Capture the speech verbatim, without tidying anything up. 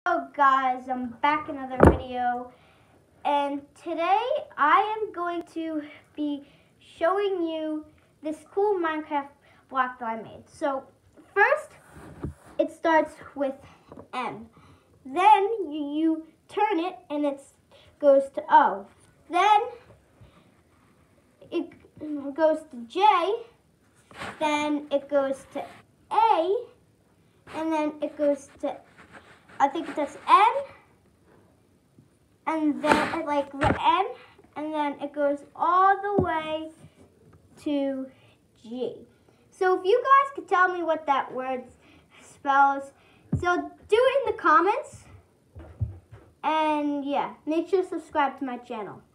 Hello guys, I'm back in another video, and today I am going to be showing you this cool Minecraft block that I made. So first, it starts with M. Then you, you turn it and it goes to O. Then it goes to J. Then it goes to A. And then it goes to, I think that's N, and then like the N, and then it goes all the way to G. So if you guys could tell me what that word spells, so do it in the comments, and yeah, make sure to subscribe to my channel.